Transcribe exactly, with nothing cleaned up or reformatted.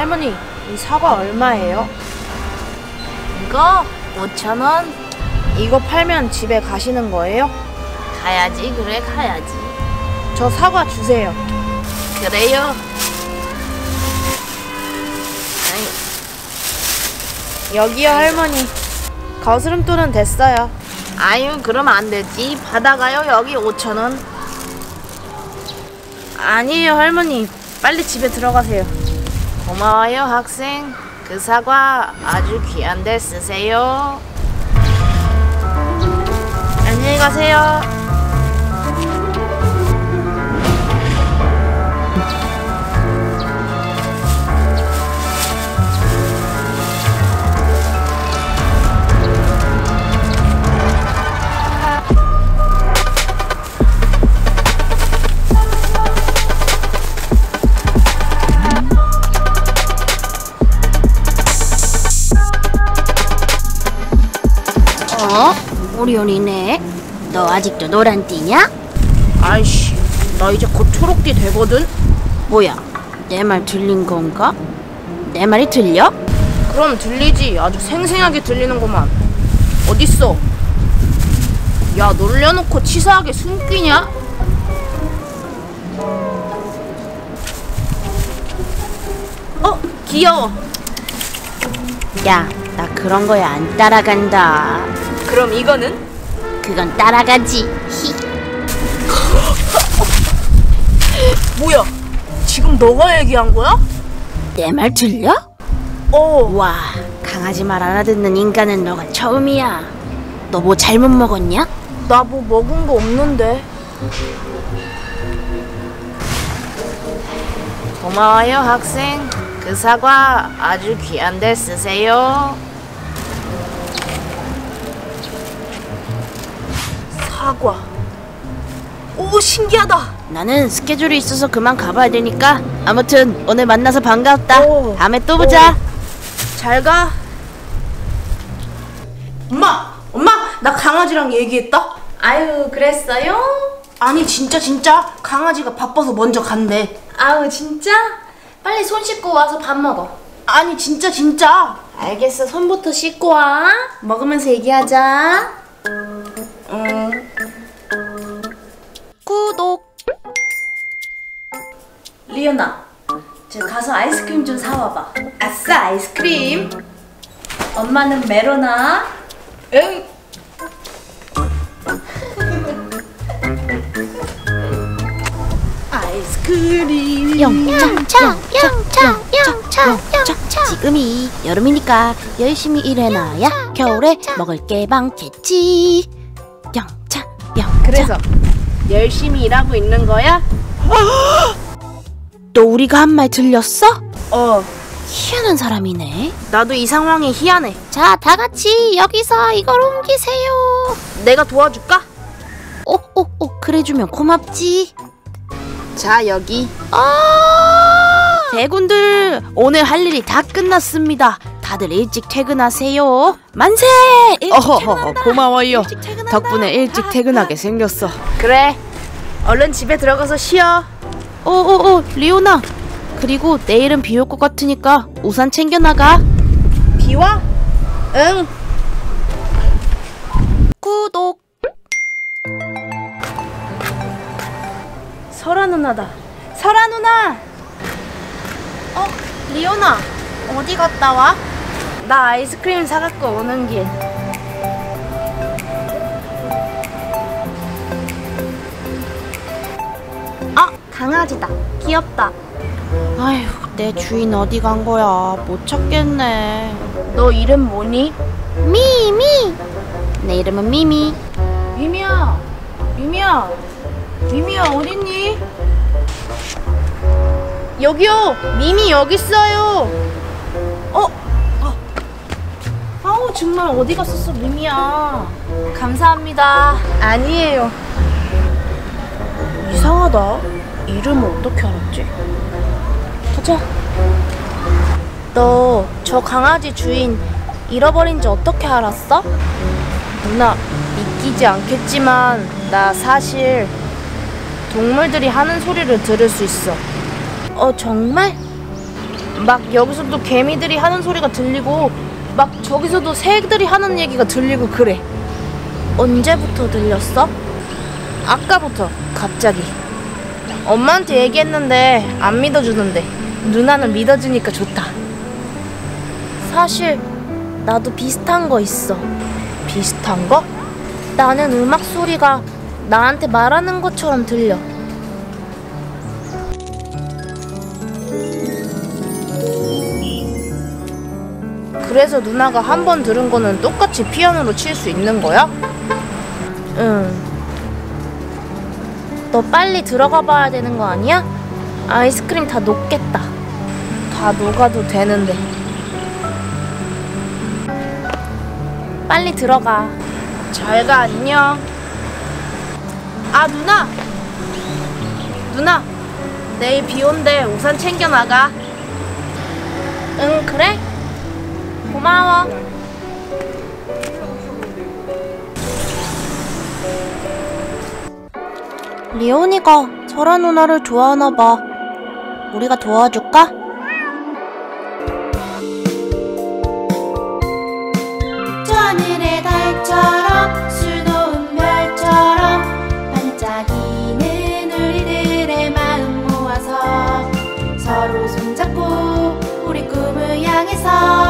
할머니, 이 사과 얼마예요? 이거 오천 원. 이거 팔면 집에 가시는 거예요? 가야지. 그래, 가야지. 저 사과 주세요. 그래요. 아이. 여기요, 할머니. 거스름돈은 됐어요. 아유, 그럼 안 되지. 받아가요. 여기 오천 원. 아니에요, 할머니. 빨리 집에 들어가세요. 고마워요, 학생. 그 사과 아주 귀한데 쓰세요. 안녕히 가세요. 어? 오리온이네. 너 아직도 노란띠냐? 아이씨, 나 이제 곧 초록띠 되거든? 뭐야, 내 말 들린 건가? 내 말이 들려? 그럼 들리지. 아주 생생하게 들리는구만. 어딨어? 야, 놀려놓고 치사하게 숨기냐? 어? 귀여워. 야, 나 그런 거에 안 따라간다. 그럼 이거는? 그건 따라가지. 히. 뭐야? 지금 너가 얘기한 거야? 내 말 들려? 어. 와, 강아지 말 알아듣는 인간은 너가 처음이야. 너 뭐 잘못 먹었냐? 나 뭐 먹은 거 없는데. 고마워요, 학생. 그 사과 아주 귀한데 쓰세요. 사과. 오, 신기하다. 나는 스케줄이 있어서 그만 가봐야 되니까. 아무튼 오늘 만나서 반가웠다. 오. 다음에 또 보자. 오. 잘 가. 엄마! 엄마! 나 강아지랑 얘기했다? 아유, 그랬어요? 아니, 진짜 진짜 강아지가 바빠서 먼저 간대. 아우, 진짜? 빨리 손 씻고 와서 밥 먹어. 아니, 진짜 진짜. 알겠어, 손부터 씻고 와. 먹으면서 얘기하자. 응. 구독. 리오나, 저 가서 아이스크림 좀 사와봐. 아싸, 아이스크림. 엄마는 메로나. 응. 아이스크림. 영차, 영차, 영차, 영차. 지금이 여름이니까 열심히 일해놔야 겨울에 먹을 게 많겠지. 영차, 영차. 그래서 열심히 일하고 있는 거야? 너 우리가 한 말 들렸어? 어. 희한한 사람이네. 나도 이 상황이 희한해. 자, 다 같이 여기서 이걸 옮기세요. 내가 도와줄까? 오, 오, 오, 그래주면 고맙지. 자, 여기. 아! 대군들, 오늘 할 일이 다 끝났습니다. 다들 일찍 퇴근하세요. 만세! 일찍 어허허, 퇴근한다. 고마워요. 일찍 퇴근한다. 덕분에 일찍 퇴근하게 생겼어. 그래. 얼른 집에 들어가서 쉬어. 오오오, 리오나. 그리고 내일은 비 올 것 같으니까 우산 챙겨 나가. 비 와? 응. 구독. 설아 누나다. 설아 누나. 어, 리오나. 어디 갔다 와? 나 아이스크림 사갖고 오는 길. 아, 강아지다. 귀엽다. 아휴, 내 주인 어디 간 거야? 못 찾겠네. 너 이름 뭐니? 미미. 내 이름은 미미. 미미야. 미미야. 미미야, 어딨니? 여기요. 미미 여기 있어요. 어? 아. 아우, 정말 어디 갔었어, 미미야. 감사합니다. 아니에요. 이상하다. 이름을 어떻게 알았지? 가자. 너 저 강아지 주인 잃어버린 지 어떻게 알았어? 누나, 믿기지 않겠지만 나 사실 동물들이 하는 소리를 들을 수 있어. 어, 정말? 막 여기서도 개미들이 하는 소리가 들리고 막 저기서도 새들이 하는 얘기가 들리고 그래. 언제부터 들렸어? 아까부터 갑자기. 엄마한테 얘기했는데 안 믿어주는데 누나는 믿어주니까 좋다. 사실 나도 비슷한 거 있어. 비슷한 거? 나는 음악 소리가 나한테 말하는 것처럼 들려. 그래서 누나가 한 번 들은 거는 똑같이 피아노로 칠 수 있는 거야? 응. 너 빨리 들어가 봐야 되는 거 아니야? 아이스크림 다 녹겠다. 다 녹아도 되는데. 빨리 들어가. 잘 가, 안녕. 아, 누나! 누나! 내일 비 온대. 우산 챙겨 나가. 응, 그래? 고마워. 리온이가 설아 누나를 좋아하나 봐. 우리가 도와줄까? 저 하늘의 달처럼 수놓은 별처럼 반짝이는 우리들의 마음 모아서 서로 손잡고 우리 꿈을 향해서